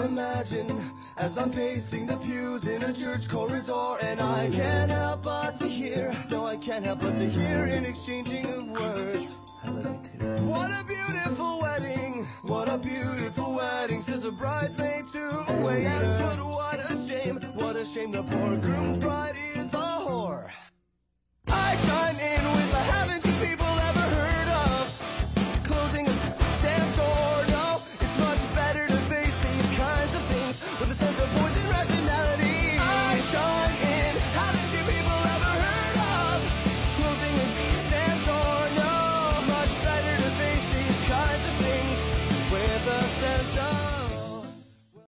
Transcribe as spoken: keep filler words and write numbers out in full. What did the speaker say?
imagine as I'm pacing the pews in a church corridor, and I can't help but to hear, no, I can't help but to hear in exchanging of words